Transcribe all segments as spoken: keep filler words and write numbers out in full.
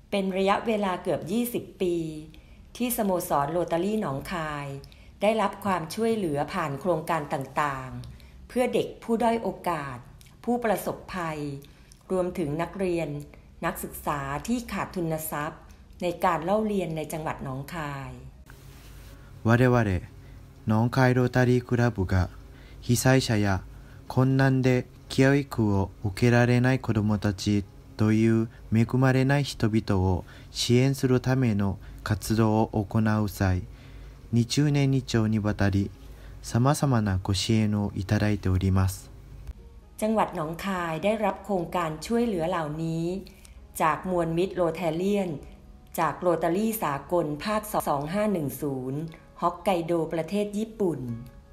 เป็นระยะเวลาเกือบยี่สิบปีที่สโมสรโรตารี่หนองคายได้รับความช่วยเหลือผ่านโครงการต่างๆเพื่อเด็กผู้ด้อยโอกาสผู้ประสบภัยรวมถึงนักเรียนนักศึกษาที่ขาดทุนทรัพย์ในการเล่าเรียนในจังหวัดหนองคาย我々หนองคายโรตารี่クラブが被災者や困難で教育を受けられない子どもたちという恵まれない人々を支援するための活動を行う際、にじゅうねん以上にわたりさまざまなご支援をいただいております。 จังหวัดหนองคายได้รับโครงการช่วยเหลือเหล่านี้จากมวลมิตรโรแทเรียนจากโรตารี่สากลภาคสองห้าหนึ่งศูนย์ฮอกไกโดประเทศญี่ปุ่น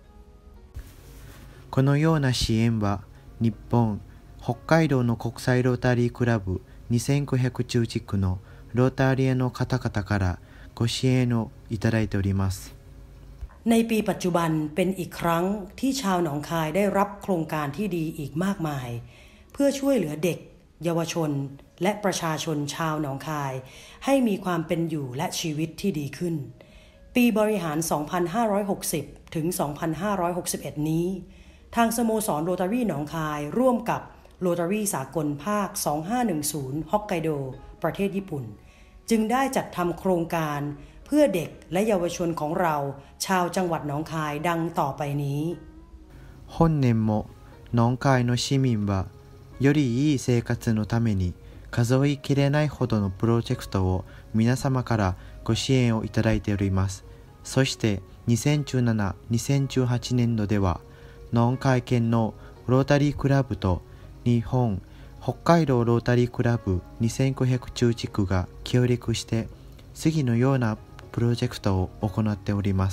このような支援は日本北海道の国際ロータリークラブにせんごひゃく中地区のロータリアの方々からご支援をいただいております。 ในปีปัจจุบันเป็นอีกครั้งที่ชาวหนองคายได้รับโครงการที่ดีอีกมากมายเพื่อช่วยเหลือเด็กเยาวชนและประชาชนชาวหนองคายให้มีความเป็นอยู่และชีวิตที่ดีขึ้นปีบริหาร สองพันห้าร้อยหกสิบ ถึง สองพันห้าร้อยหกสิบเอ็ด นี้ทางสโมสรโรตารี่หนองคายร่วมกับโรตารี่สากลภาคสองห้าหนึ่งศูนย์ฮอกไกโดประเทศญี่ปุ่นจึงได้จัดทำโครงการเพื่อเด็กและเยาวชนของเราชาวจังหวัดหนองคายดังต่อไปนี้本年もหนองคายの市民はよりいい生活のために数えきれないほどのプロジェクトを皆様からご支援をいただいております。そしてにせんじゅうなな、にせんじゅうはちねん度ではหนองคาย県のロータリークラブと日本北海道ロータリークラブにせんごひゃく中地区が協力して次のようなプロジェクトを行っております。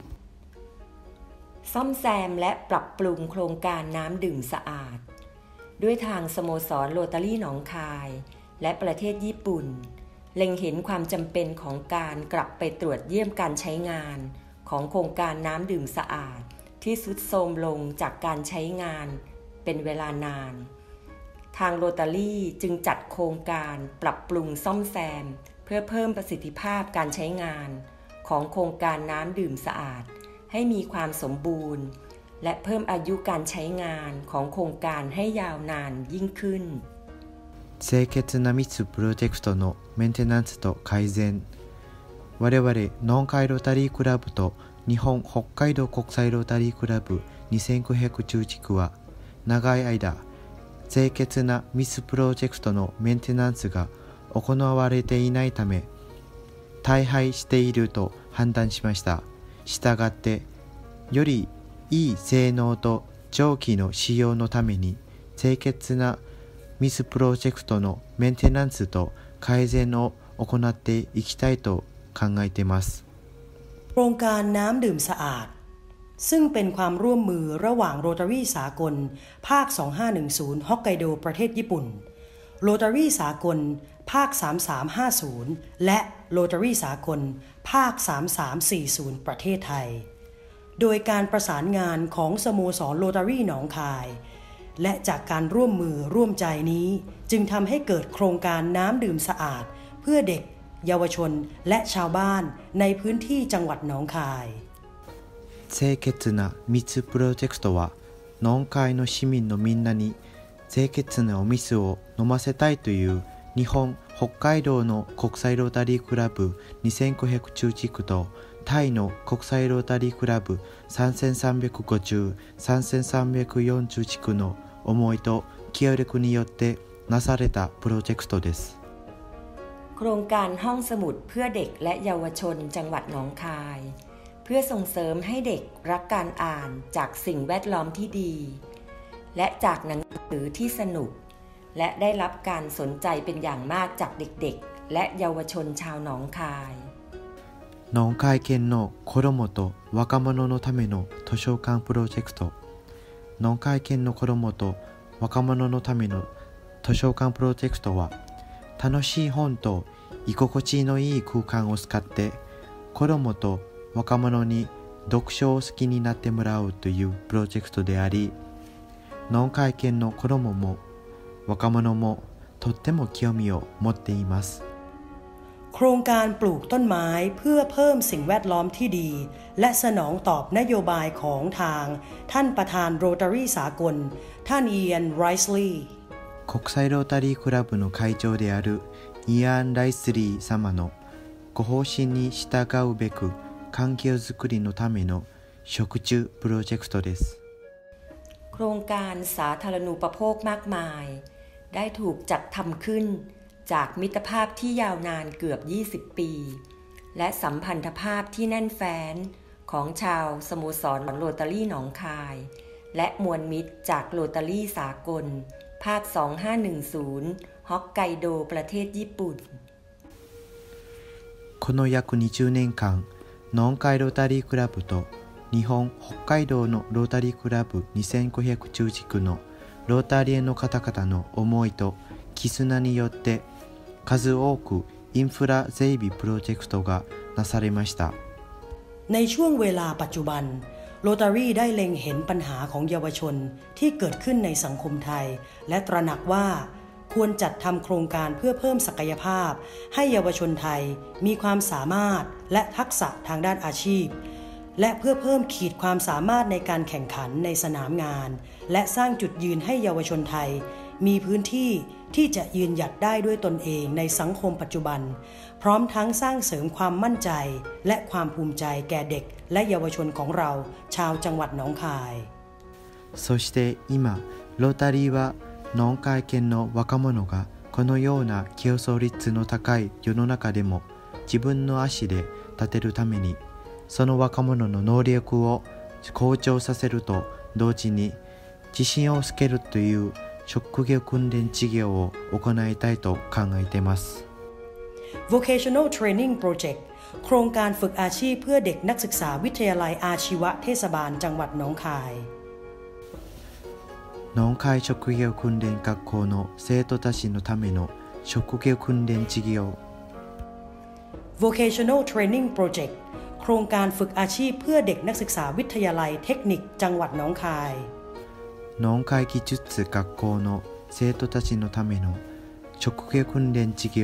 ซ่อมแซมและปรับปรุงโครงการน้ำดื่มสะอาดด้วยทางสโมสรโรตารี่หนองคายและประเทศญี่ปุ่นเล็งเห็นความจำเป็นของการกลับไปตรวจเยี่ยมการใช้งานของโครงการน้ำดื่มสะอาดที่ทรุดโทรมลงจากการใช้งานเป็นเวลานานทางโรตารี่จึงจัดโครงการปรับปรุงซ่อมแซมเพื่อเพิ่มประสิทธิภาพการใช้งานของโครงการน้ำดื่มสะอาดให้มีความสมบูรณ์และเพิ่มอายุการใช้งานของโครงการให้ยาวนานยิ่งขึ้น清潔な密プロジェクトのメンテナンスと改善我々ノンカイロータリークラブと日本北海道国際ロータリークラブにせんごひゃく中地区は長い間清潔な密プロジェクトのメンテナンスが行われていないため大敗していると判断しました。したがってよりいい性能と蒸気の使用のために清潔なミスプロジェクトのメンテナンスと改善を行っていきたいと考えています。 โครงการน้ำดื่มสะอาดซึ่งเป็นความร่วมมือระหว่างโรตารี่สากลภาคสองห้าหนึ่งศูนย์ฮอกไกโดประเทศญี่ปุ่นโรตารี่สากลภาคสามสามห้าศูนย์และโรตารี่สากลภาคสามสามสี่ศูนย์ประเทศไทยโดยการประสานงานของสโมสรโรตารี่หนองคายและจากการร่วมมือร่วมใจนี้จึงทำให้เกิดโครงการน้ำดื่มสะอาดเพื่อเด็กเยาวชนและชาวบ้านในพื้นที่จังหวัดหนองคาย清潔な密プロジェクトはノンカイの市民のみんなに清潔なお水を飲ませたいという日本北海道の国際ロータリークラブにせんごひゃく中地区とタイの国際ロータリークラブさんぜんさんびゃくごじゅう、さんぜんさんびゃくよんじゅう地区の思いと協力によってなされたプロジェクトです。 โครงการห้องสมุดเพื่อเด็กและเยาวชนจังหวัดหนองคายเพื่อส่งเสริมให้เด็กรักการอ่านจากสิ่งแวดล้อมที่ดีและจากหนังสือที่สนุกและได้รับการสนใจเป็นอย่างมากจากเด็กๆและเยาวชนชาวหนองคายหนองคาย県の子どもと若者のための図書館プロジェクトหนองคาย県の子どもと若者のための図書館プロジェクトは楽しい本と居心地のいい空間を使って子どもと若者に読書を好きになってもらうというプロジェクトでありノンカイ県の子どもも若者もとっても興味を持っています。 โครงการปลูกต้นไม้เพื่อเพิ่มสิ่งแวดล้อมที่ดีและสนองตอบนโยบายของทางท่านประธานโรตารีสากลท่านเอียนไรส์ลีย์国際ロータリークラブの会長であるイアン・ライスリー様のご方針に従うべく環境づくりのための食虫プロジェクトです。 โครงการสาธารณูปโภคมากมายได้ถูกจัดทำขึ้นจากมิตรภาพที่ยาวนานเกือบยี่สิบปีและสัมพันธภาพที่แน่นแฟ้นของชาวสโมสรโรตารี่หนองคายและมวลมิตรจากโรตารี่สากลภาคสองห้าหนึ่งศูนย์ฮอกไกโดประเทศญี่ปุ่นこの約にじゅうねんかん南海ロータリークラブと日本北海道のロータリークラブにせんごひゃく中地区のロータリエの方々の思いと絆によって数多くインフラ整備プロジェクトがなされました。 ในช่วงเวลาปัจจุบันโรตารี่ได้เล็งเห็นปัญหาของเยาวชนที่เกิดขึ้นในสังคมไทยและตระหนักว่าควรจัดทำโครงการเพื่อเพิ่มศักยภาพให้เยาวชนไทยมีความสามารถและทักษะทางด้านอาชีพและเพื่อเพิ่มขีดความสามารถในการแข่งขันในสนามงานและสร้างจุดยืนให้เยาวชนไทยมีพื้นที่ที่จะยืนหยัดได้ด้วยตนเองในสังคมปัจจุบันพร้อมทั้งสร้างเสริมความมั่นใจและความภูมิใจแก่เด็กและเยาวชนของเราชาวจังหวัดหนองคายそして今ロータリーは南海圏の若者がこのような競争率の高い世の中でも自分の足で立てるためにその若者の能力を向上させると同時に自信をつけるという職業訓練事業を行いたいと考えています。 Vocational Training Project โครงการฝึกอาชีพเพื่อเด็กนักศึกษาวิทยาลัยอาชีวะเทศบาลจังหวัดหนองคาย南海職業訓練学校の生徒たちのための職業訓練事業 Vocational Training Project โครงการฝึกอาชีพเพื่อเด็กนักศึกษาวิทยาลัยเทคนิคจังหวัดหนองคาย南海技術学校の生徒たちのための職業訓練事業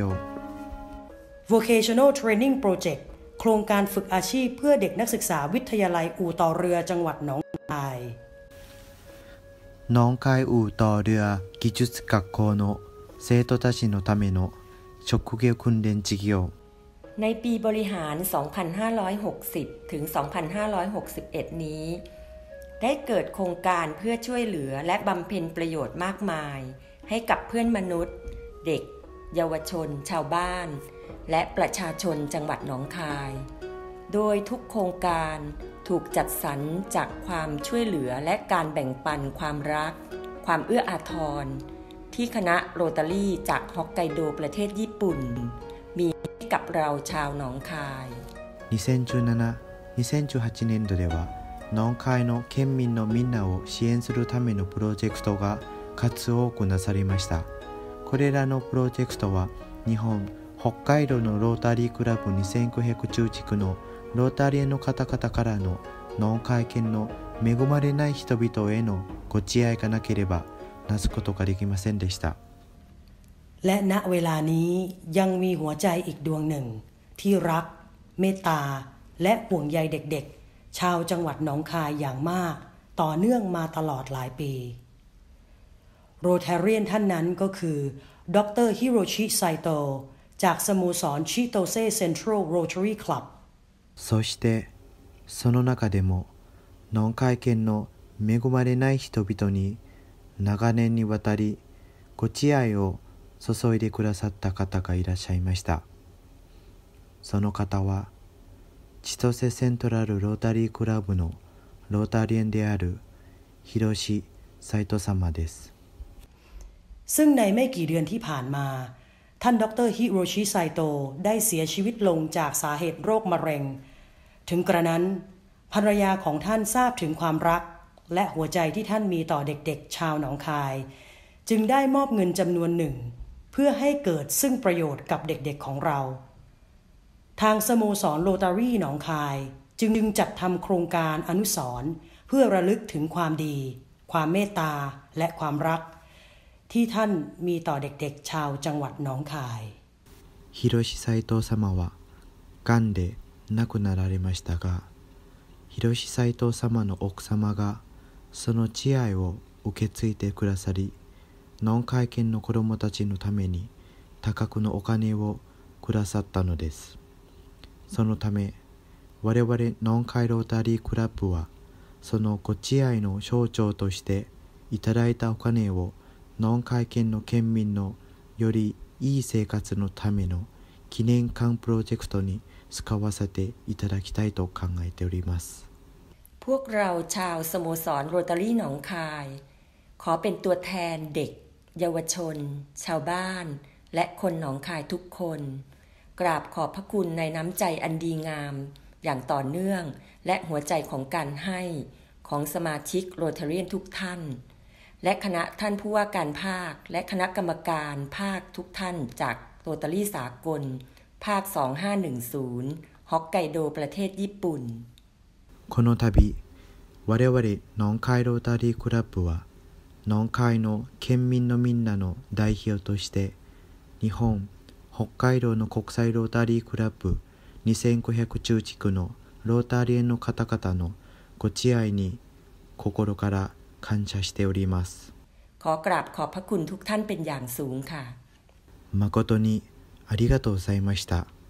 Vocational Training Project โครงการฝึกอาชีพเพื่อเด็กนักศึกษาวิทยาลัยอู่ต่อเรือจังหวัดหนองคาย南海อู่ต่อเรือ技術学校の生徒たちのための職業訓練事業ในปีบริหาร สองพันห้าร้อยหกสิบ ถึง สองพันห้าร้อยหกสิบเอ็ด นี้ได้เกิดโครงการเพื่อช่วยเหลือและบำเพ็ญประโยชน์มากมายให้กับเพื่อนมนุษย์เด็กเยาวชนชาวบ้านและประชาชนจังหวัดหนองคายโดยทุกโครงการถูกจัดสรรจากความช่วยเหลือและการแบ่งปันความรักความเอื้ออาทรที่คณะโรตารี่จากฮอกไกโดประเทศญี่ปุ่นมีให้กับเราชาวหนองคายにせんじゅうなな にせんじゅうはちねんどでは南海の県民のみんなを支援するためのプロジェクトが数多くなされました。これらのプロジェクトは日本北海道のロータリークラブにせんごひゃく中地区のロータリーの方々からの南海県の恵まれない人々へのご慈愛がなければなすことができませんでした。 และณเวลานี้ยังมีหัวใจอีกดวงหนึ่งที่รักเมตตาและห่วงใยเด็กๆชาวจังหวัดหนองคายอย่างมากต่อเนื่องมาตลอดหลายปีโรแทเรียนท่านนั้นก็คือดรฮิโรชิไซโตะจากสโมสรชิโตเซเซ็นทรัลโรตารี่คลับそしてその中でも南海県の恵まれない人々に長年にわたりご慈愛を注いでくださった方がいらっしゃいました。その方は千歳セントラルロータリークラブのロータリエンであるヒロシ斉藤様です。 ซึ่งในไม่กี่เดือนที่ผ่านมาท่านดรฮิโรชิไซโตะได้เสียชีวิตลงจากสาเหตุโรคมะเร็งถึงกระนั้นภรรยาของท่านทราบถึงความรักและหัวใจที่ท่านมีต่อเด็กๆชาวหนองคายจึงได้มอบเงินจำนวนหนึ่งเพื่อให้เกิดซึ่งประโยชน์กับเด็กๆของเราทางสโมสรโรตารี่หนองคายจึงดึงจัดทำโครงการอนุสรณ์เพื่อระลึกถึงความดีความเมตตาและความรักที่ท่านมีต่อเด็กๆชาวจังหวัดหนองคาย広志斎藤様はがんで亡くなられましたが、広志斎藤様の奥様がその慈愛を受け継いでくださり、ノンカイ犬の子供たちのために多額のお金をくださったのです。そのため我々ノンカイロータリークラブはそのご慈愛の象徴としていただいたお金をノンカイ犬の県民のよりいい生活のための記念館プロジェクトに使わせていただきたいと考えております。 พวกเราชาวสโมสรโรตารี่หนองคายขอเป็นตัวแทนเด็กเยาวชนชาวบ้านและคนหนองคายทุกคนกราบขอบพระคุณในน้ำใจอันดีงามอย่างต่อเนื่องและหัวใจของการให้ของสมาชิกโรตาเรียนทุกท่านและคณะท่านผู้ว่าการภาคและคณะกรรมการภาคทุกท่านจากโรตารี่สากลภาคสองห้าหนึ่งศูนย์ฮอกไกโดประเทศญี่ปุ่นこの度我々ノンカイロータリークラブはノンカイの県民のみんなの代表として日本北海道の国際ロータリークラブにせんごひゃく中地区のロータリエンの方々のご慈愛に心から感謝しております。 ขอกราบขอบพระคุณทุกท่านเป็นอย่างสูงค่ะ誠にありがとうございました。